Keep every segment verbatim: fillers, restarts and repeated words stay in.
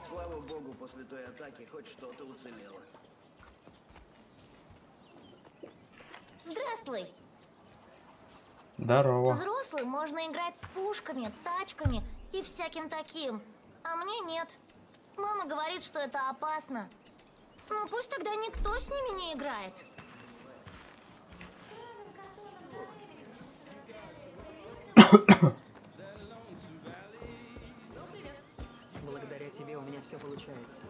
Слава богу, после той атаки хоть что-то уцелело. Здравствуй. Здорово. Взрослым можно играть с пушками, тачками и всяким таким. А мне нет. Мама говорит, что это опасно. Ну пусть тогда никто с ними не играет. Благодаря тебе у меня все получается.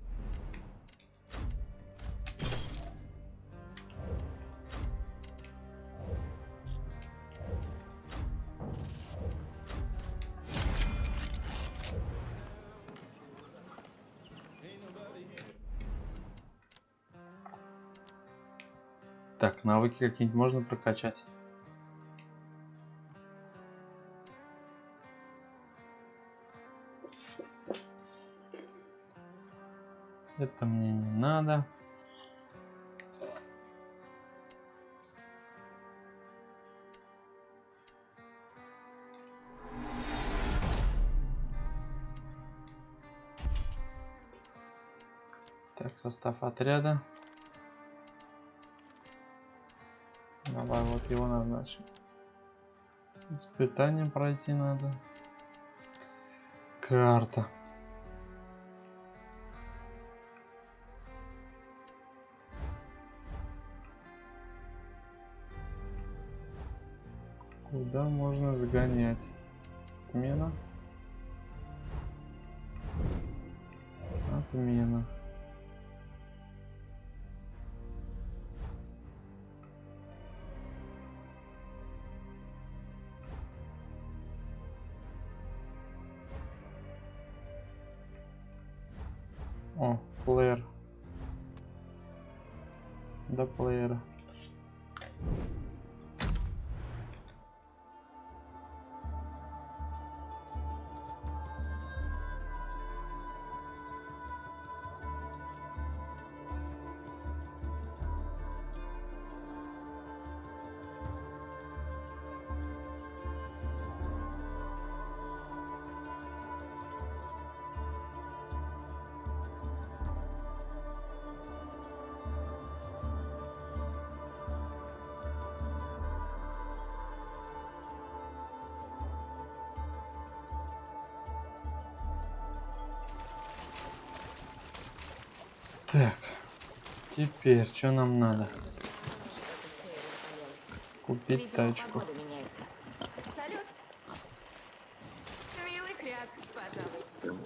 Так, навыки какие-нибудь можно прокачать? Это мне не надо. Так, состав отряда. Давай вот его назначим. Испытание пройти надо. Карта. Куда можно сгонять? Отмена. Отмена. О, плеер. До плеера. Так, теперь что нам надо? Купить Видимо, тачку. погода меняется. Салют. Милый хряк, пожалуй.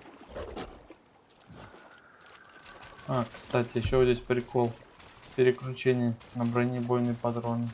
А, кстати, еще здесь прикол. Переключение на бронебойные патроны.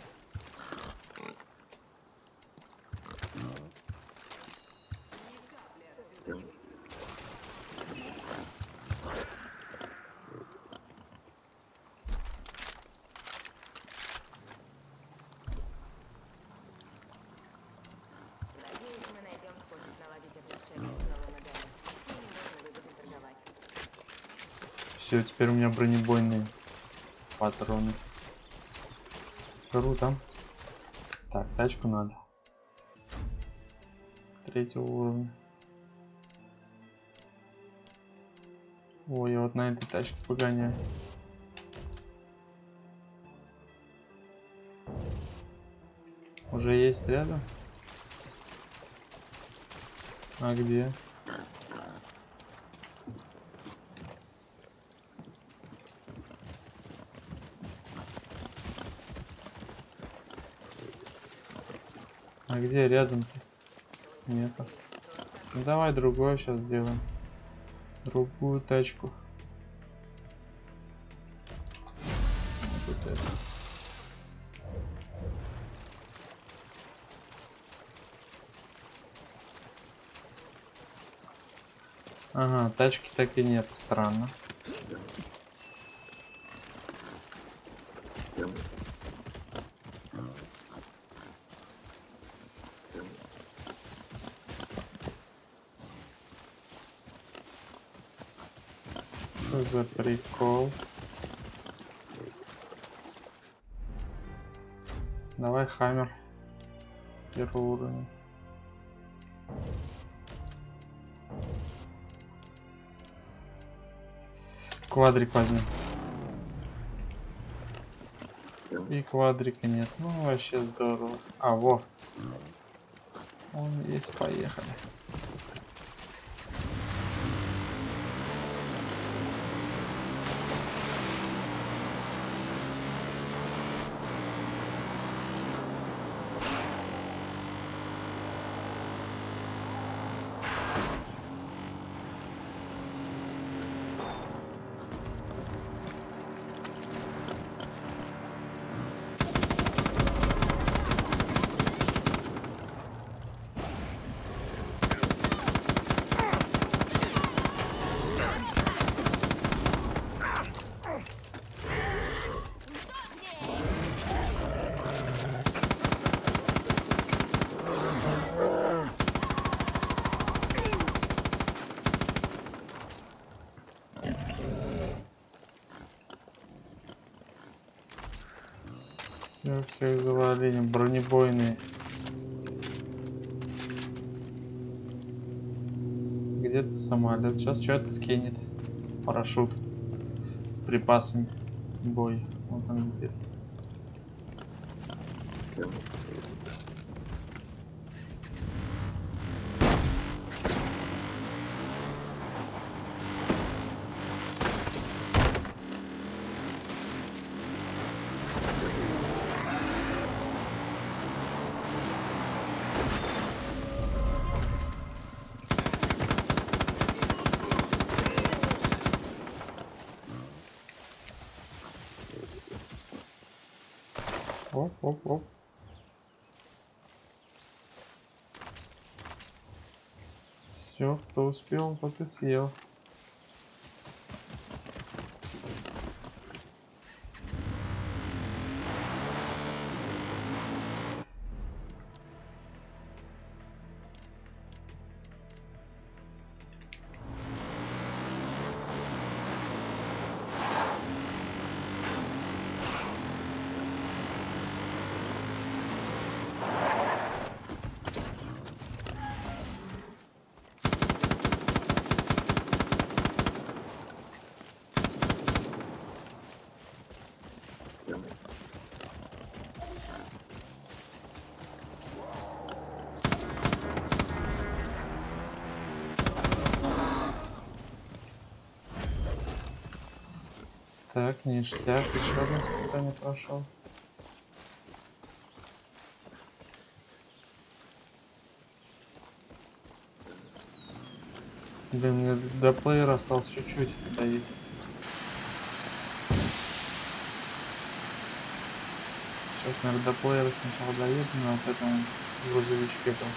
Надеюсь, мы найдем способ наладить отношения с новым моделью. С ними можно выгодно торговать. Все, теперь у меня бронебойные патроны. Круто. Так, тачку надо. Третьего уровня. Ой, я вот на этой тачке погоняю. Уже есть рядом? А где? А где рядом-то? Нету. Ну, давай другое сейчас сделаем. Другую тачку. Вот это. Ага, тачки так и нет, странно. Что за прикол? Давай Хаммер. Первый уровень. Квадрик возьмем. И квадрика нет. Ну вообще здорово. А, во. Он есть, поехали. Все, всех завалили, бронебойные. Где-то самолет. Сейчас что-то скинет. Парашют с припасами. Бой. Вот он где-то. Оп, оп, оп. Все, кто успел, тот и съел. Так, ништяк, еще одно испытание прошел. Блин, мне до плеера осталось чуть-чуть доехать. Сейчас, наверное, до плеера сначала доеду на вот этом грузовичке там.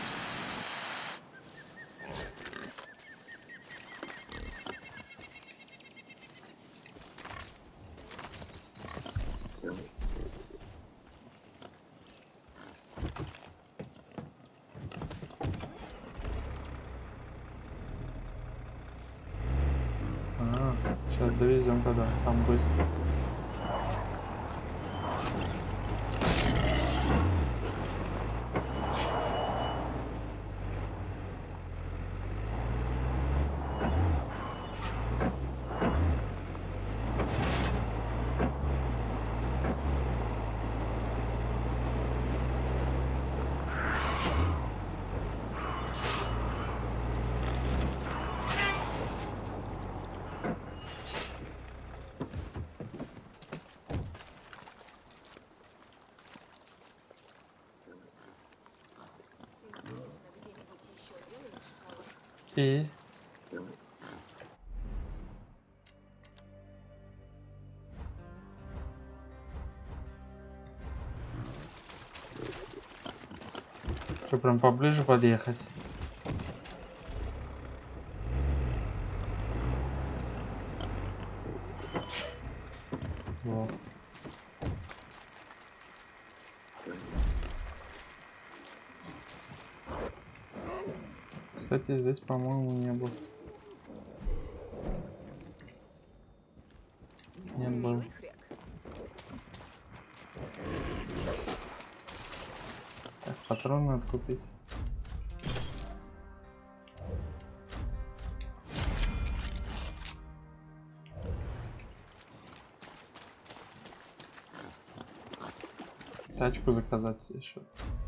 А, сейчас довезем тогда, там быстро. И что, прям поближе подъехать? Вот. Кстати, здесь, по-моему, не было. Не было. Так, патроны надо купить. тачку заказать себе еще.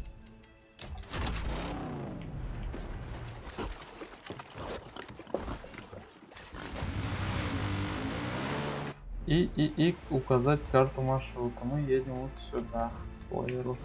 И, и, и указать карту маршрута. Мы едем вот сюда, по плееру.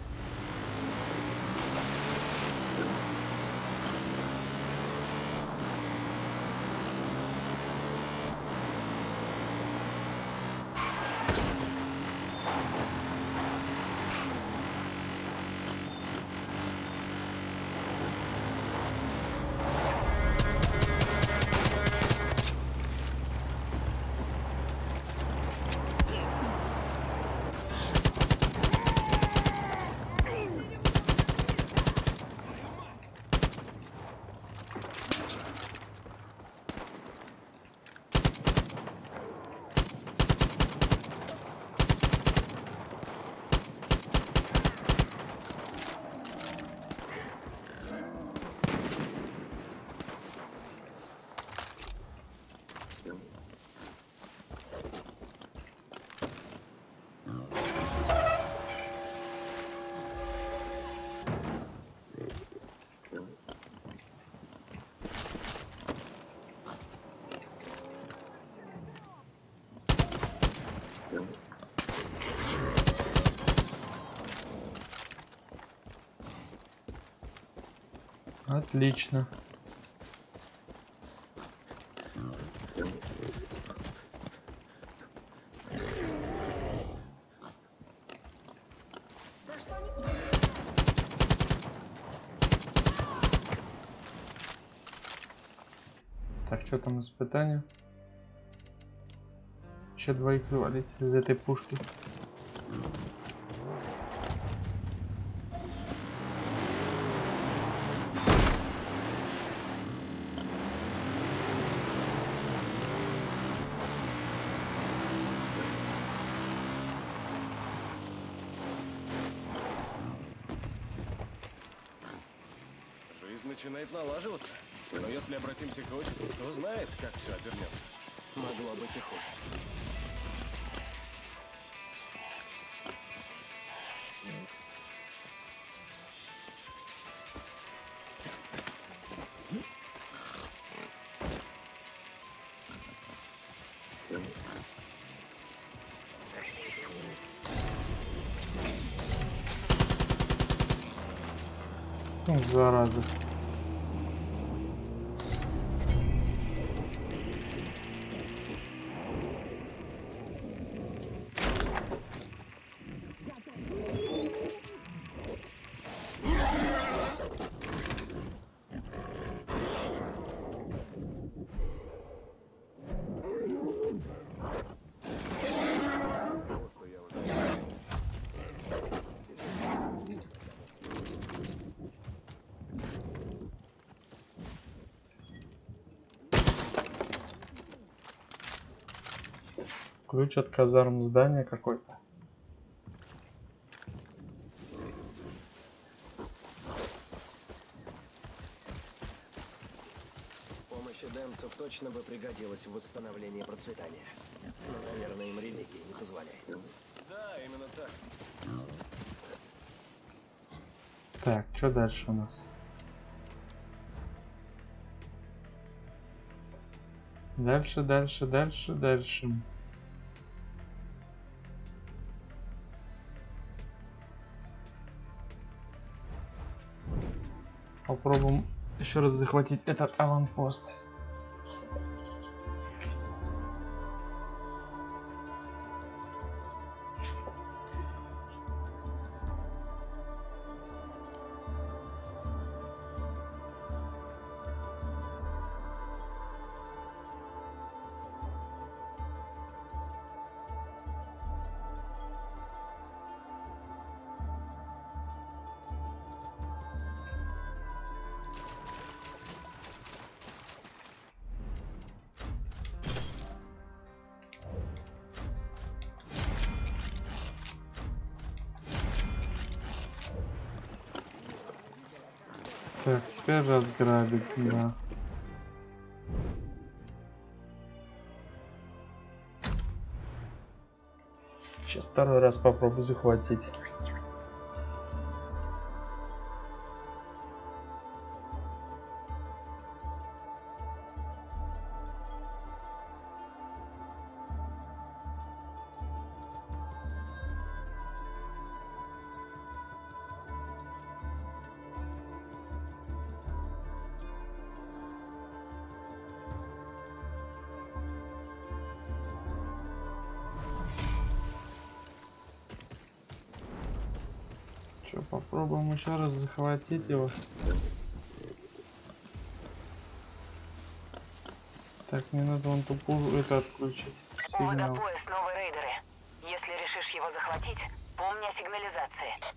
Отлично. Так, что там испытание? Еще двоих завалить из этой пушки. Начинает налаживаться. Но если обратимся к Осипу, кто знает, как все обернется. Могло быть и хуже. Зараза. Ключ от казарм здания какой-то. Помощь эдемцев точно бы пригодилась в восстановлении процветания. Но, наверное, им религия не позволяет. Да, именно так. Так, что дальше у нас? Дальше, дальше, дальше, дальше. Попробуем еще раз захватить этот аванпост. Так, теперь разграбить, да. Сейчас второй раз попробую захватить. Что, попробуем еще раз захватить его. Так, мне надо вон тупую это отключить. У Сигнал. водопоя снова рейдеры. Если решишь его захватить, помни о сигнализации.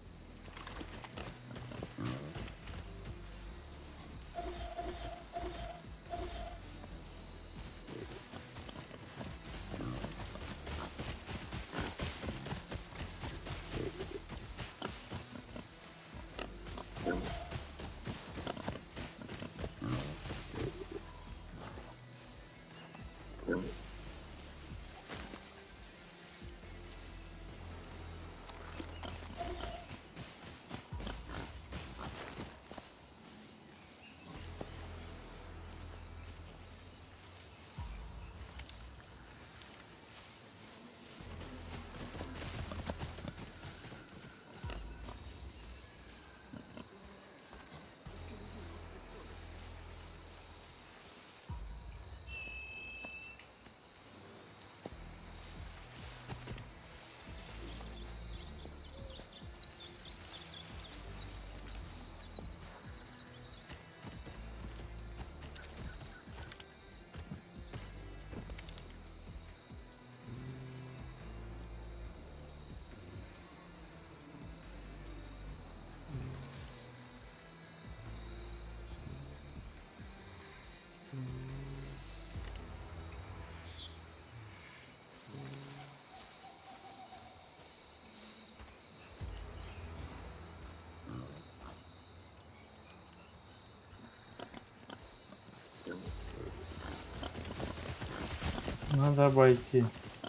Надо обойти.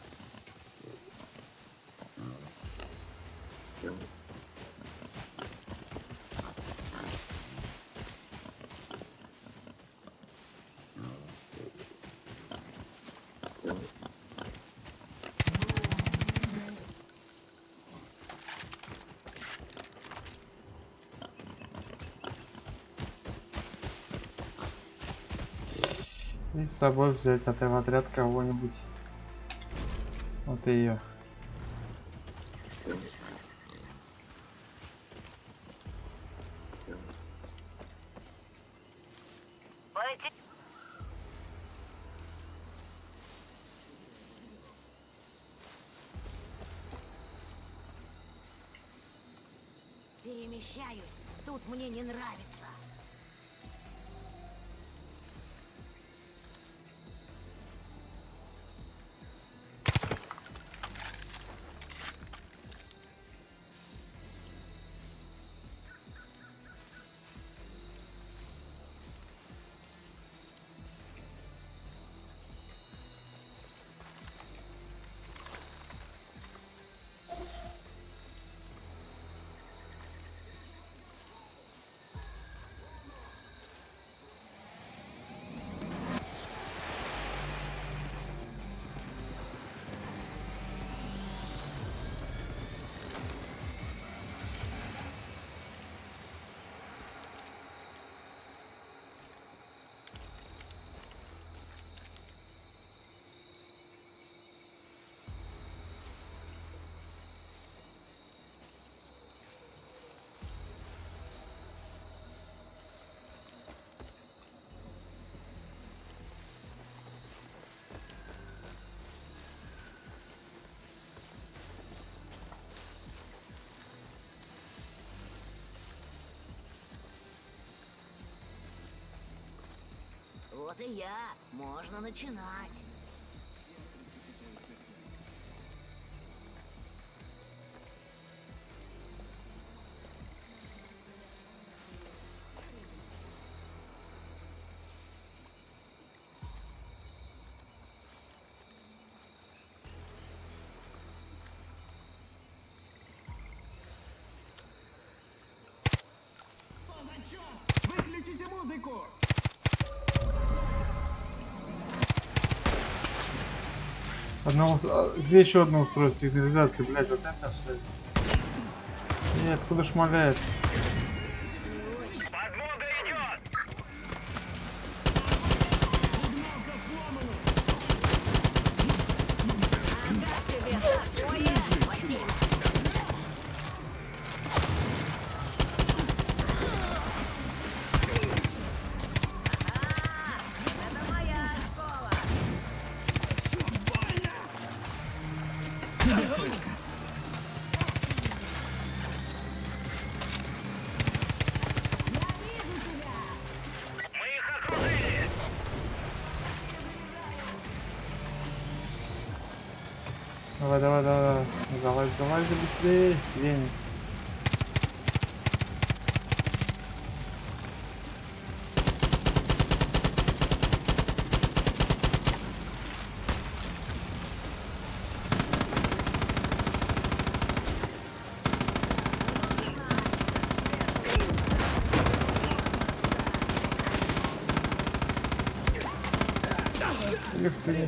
И с собой взять от в отряд кого-нибудь. Вот ее. Перемещаюсь. Тут мне не нравится. Вот и я. Можно начинать. Выключите музыку! Одного... а, где еще одно устройство сигнализации, блядь, вот это все. И откуда шмаляет? Подмога идет! Давай, давай, давай. Залазь, залазь быстрее. Лень. Легче.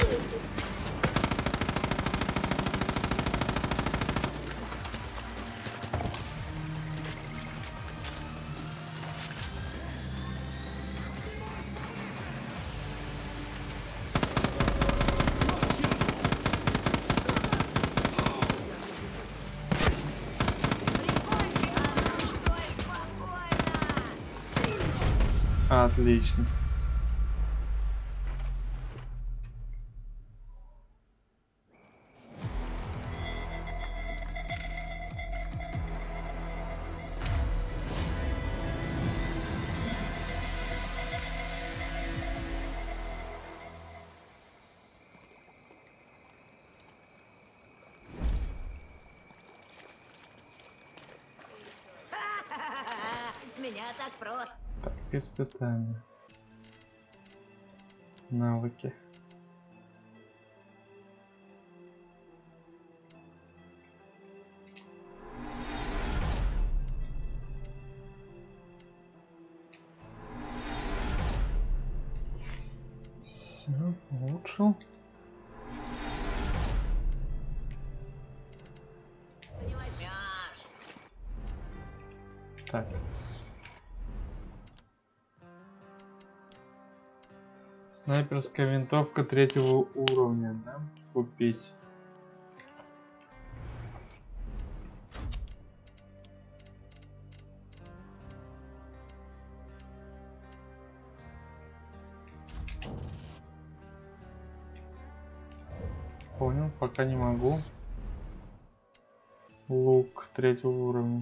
Отлично. Меня так просто. Так, испытания. Навыки. Все, улучшил. Ты не возьмешь. Так. Снайперская винтовка третьего уровня, да? Купить. Понял, пока не могу. Лук третьего уровня.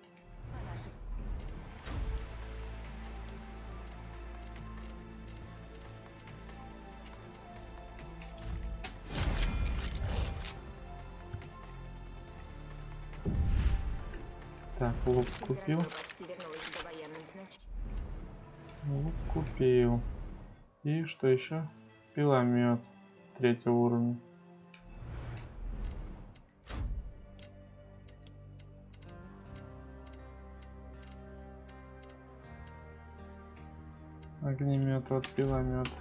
Так, лук купил. Почти вернулась к довоенным значениям. Лук купил. И что еще? Пиломет третьего уровня. Огнемет от пиломет.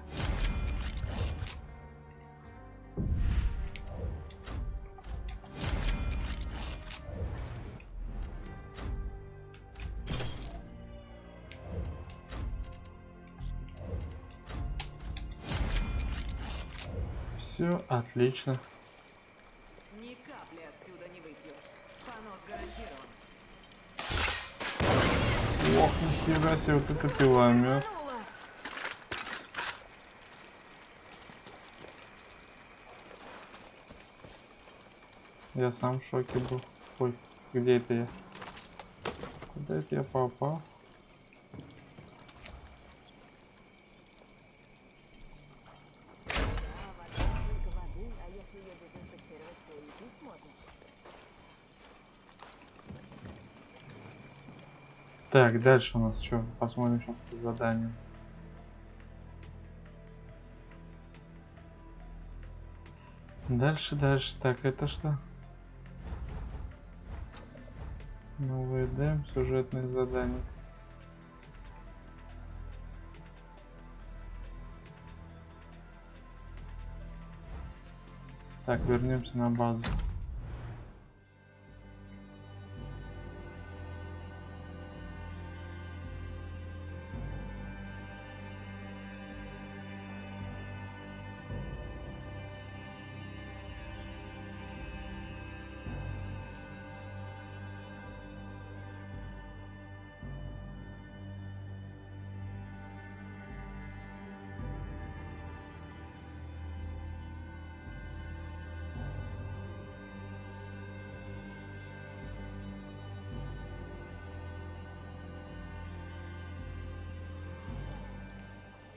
Все отлично. Ни капли отсюда не выпью. Понос гарантирован. Ох, нихера себе, вот это пиломет. Я сам в шоке был. Ой, где это я? Куда это я попал? Так, дальше у нас что? Посмотрим сейчас по заданию. Дальше, дальше. Так, это что? Новый дем, сюжетные задания. Так, вернемся на базу.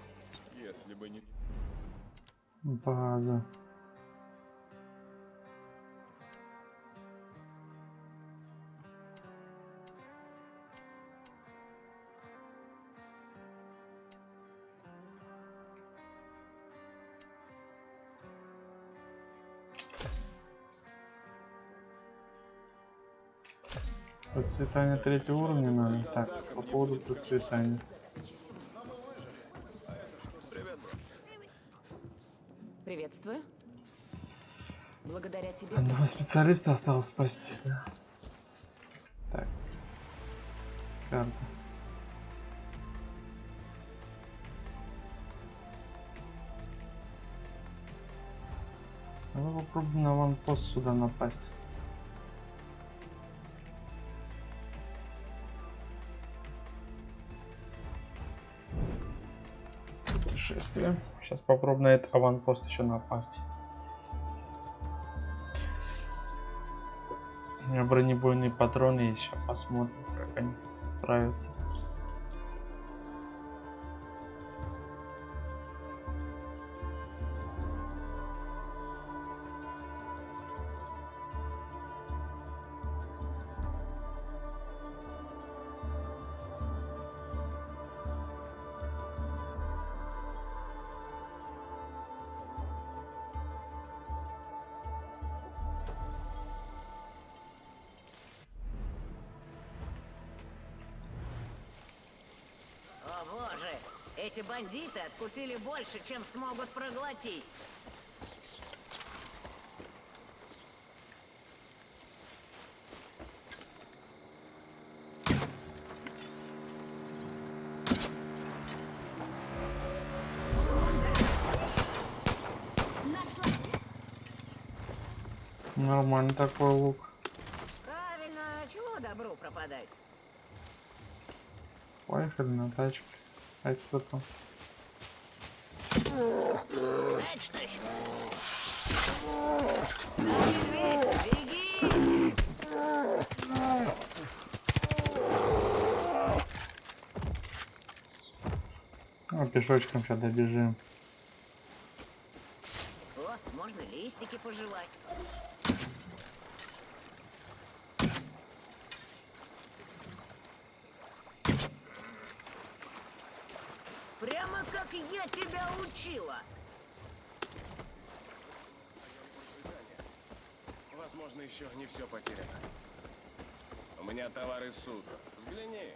Если бы не... База. Процветание третьего уровня надо. Так, по поводу процветания. Приветствую. Благодаря тебе. Одного специалиста осталось спасти. Да. Так. Карта. Давай попробуем на ванпост сюда напасть. Путешествие. Сейчас попробуем на этот аванпост еще напасть. У меня бронебойные патроны есть, сейчас посмотрим, как они справятся. О боже, эти бандиты откусили больше, чем смогут проглотить. Нормально такой лук. Правильно, чего добру пропадать? Поехали на тачке. А кто там? Это что еще? Беги! Ну, пешочком сейчас добежим. О, можно листики пожевать. Прямо как я тебя учила. Возможно, еще не все потеряно. У меня товар из суда. Взгляни.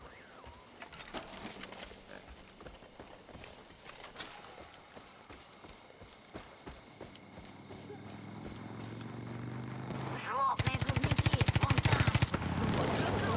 Жопные клубники, вон там.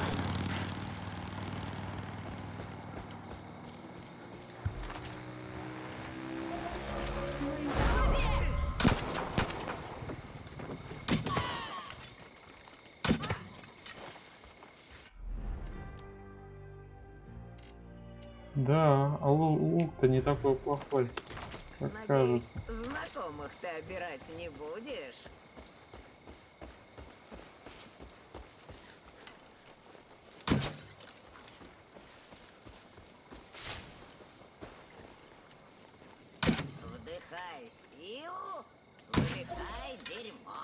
Да, а лук-то не такой плохой, как Надеюсь, кажется. знакомых ты обирать не будешь? Вдыхай силу, выдыхай дерьмо.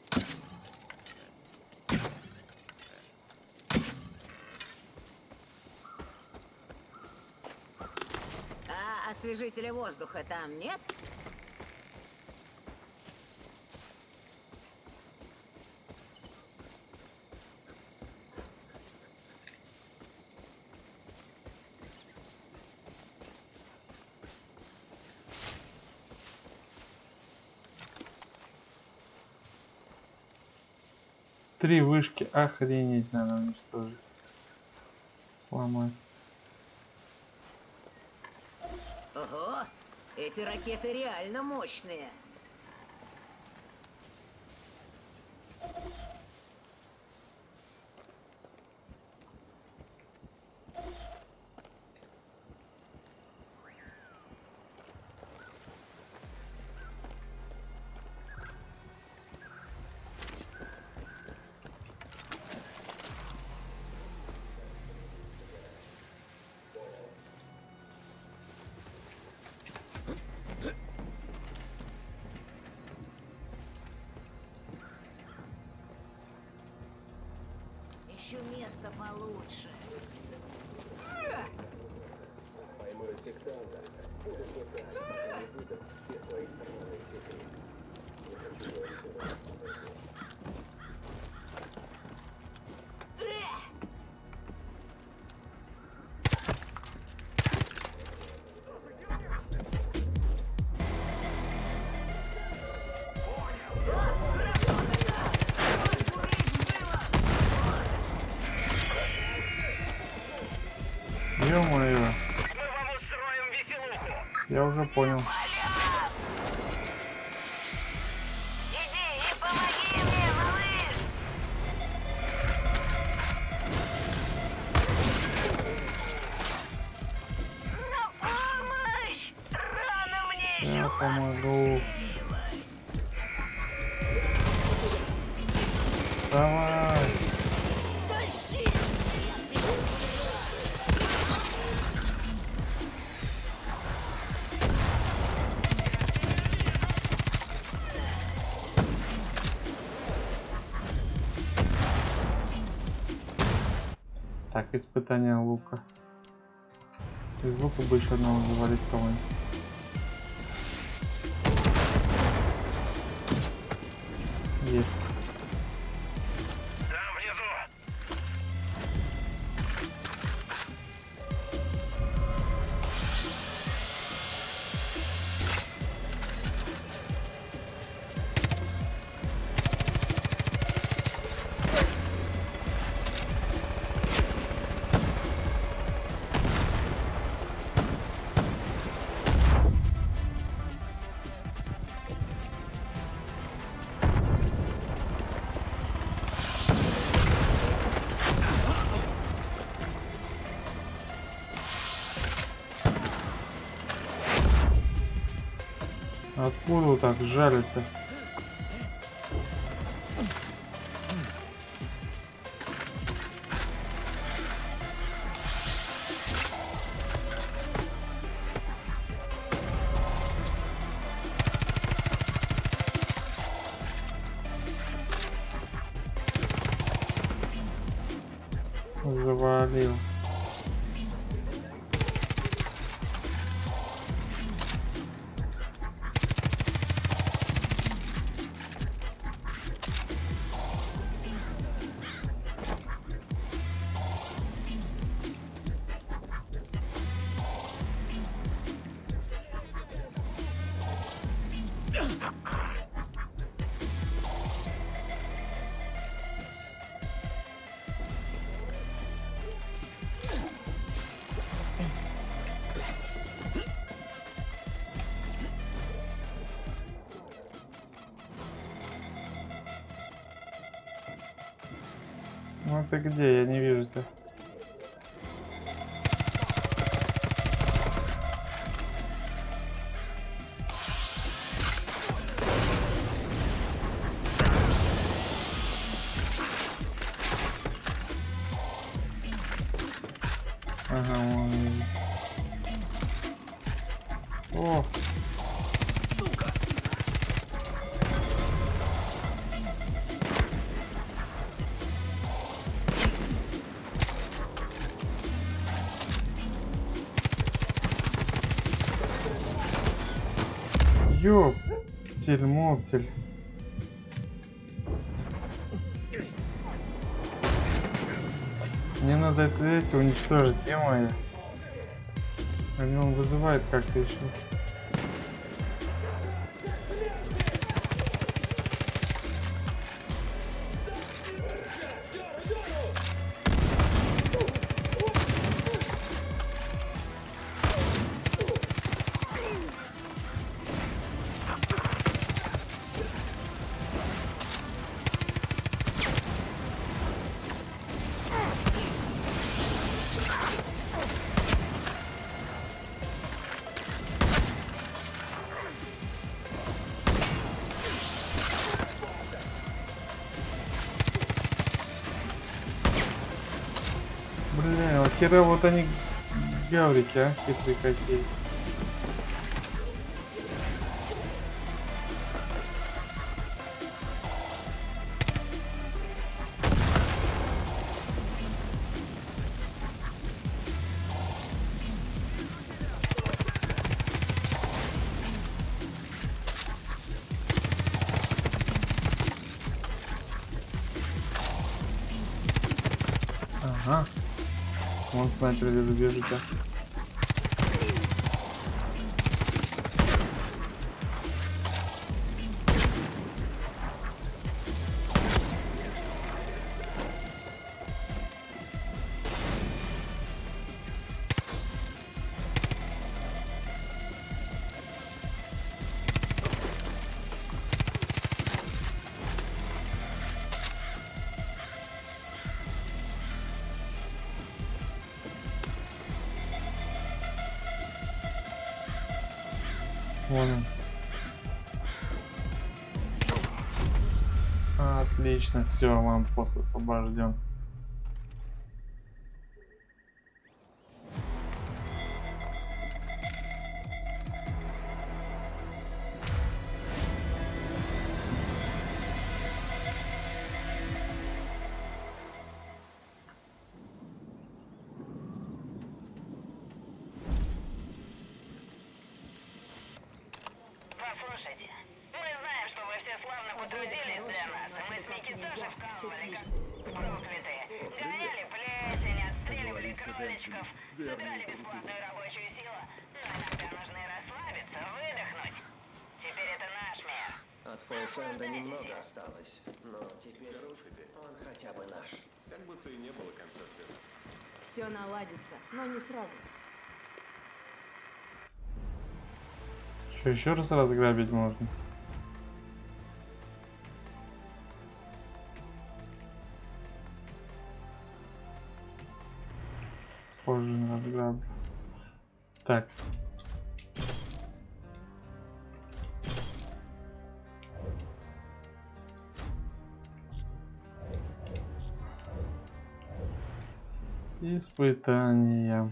А освежителя воздуха там нет? Три вышки, охренеть, надо уничтожить. Сломать. Ого, эти ракеты реально мощные. Ищу место получше. Я уже понял. Иди и помоги мне, малыш! На помощь! Рано мне Я еще помогу. Давай. Так, испытание лука. Из лука бы еще одного завалить кого-нибудь. Есть. Там внизу. Откуда так жарит-то? Завалил. Ну ты где? Я не вижу тебя. Ага, вон он. О! Ёптель, моптель. Мне надо это, эти уничтожить, е-мое. Они он вызывает как-то еще. Бля, а хера вот они гаврики, а, хитрые какие. Ага. Вон снайпер бежит, а. Вон он. Отлично, все, аванпост освобожден. Послушайте, мы знаем, что вы все славно потрудились для нас, и мы с Никитосом вкалывали, как проклятые. Гоняли плесень, отстреливали кроличков, набирали бесплатную рабочую силу, но иногда нужно и расслабиться, выдохнуть. Теперь это наш мир. От Фолсенда немного осталось, но теперь он хотя бы наш. Как будто и не было конца света. Все наладится, но не сразу. Что, еще раз разграбить можно? Позже не разграблю. Так. Испытания.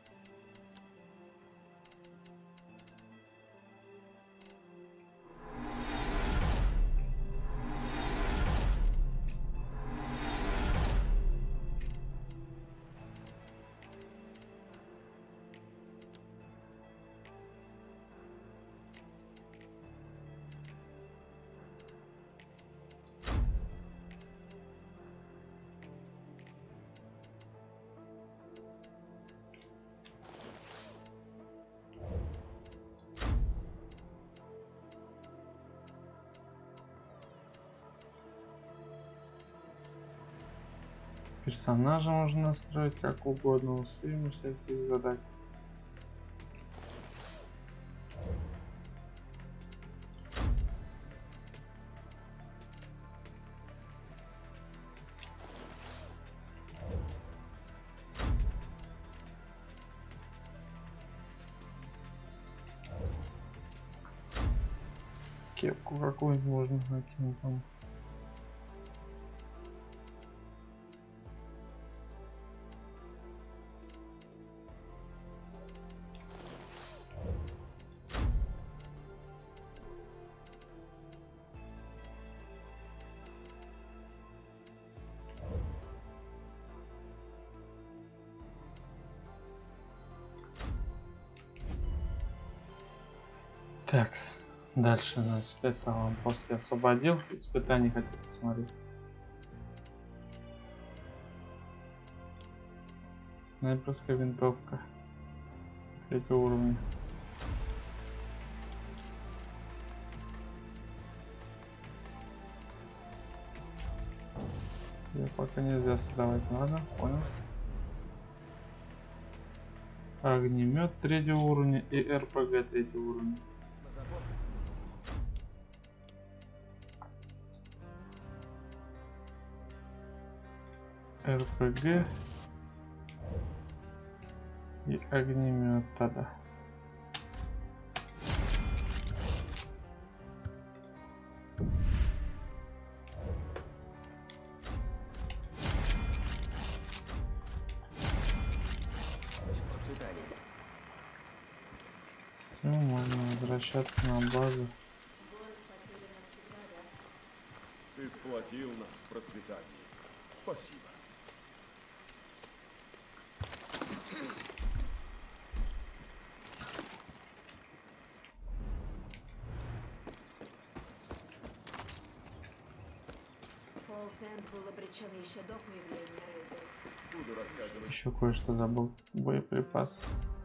Персонажа можно настроить как угодно, усы ему всякие задать. Кепку какую-нибудь можно накинуть там. Так, дальше, значит, это он после освободил. Испытаний хотел посмотреть. Снайперская винтовка. Третьего уровня. Ее пока нельзя создавать, ладно, понял. Огнемет третьего уровня и эр пэ гэ третьего уровня. эр пэ гэ и огнемет тогда. Все, можно возвращаться на базу. Ты сплотил нас в процветании. Спасибо. Фолсенд был обречен еще до появления рейдеров. Буду рассказывать. Еще кое-что забыл. Боеприпас.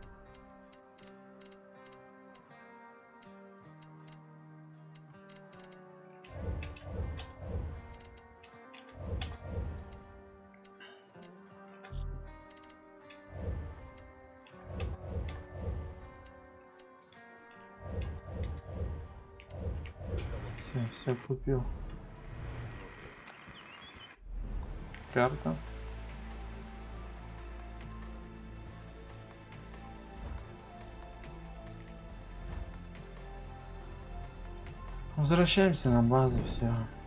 Все, все купил. Карта. Возвращаемся на базу, все.